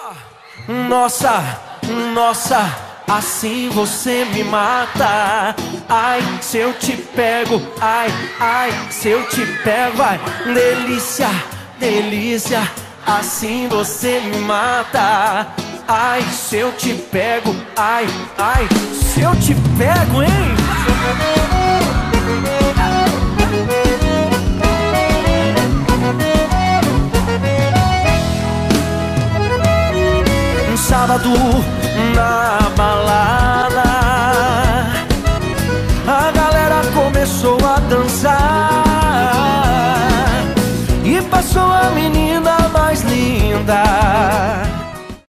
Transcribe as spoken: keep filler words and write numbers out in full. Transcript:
Nossa, nossa, assim você me mata. Ai, se eu te pego, ai, ai, se eu te pego, vai. Delícia, delícia, assim você me mata. Ai, se eu te pego, ai, ai, se eu te pego, hein? Um sábado na balada, a galera começou a dançar e passou a menina mais linda.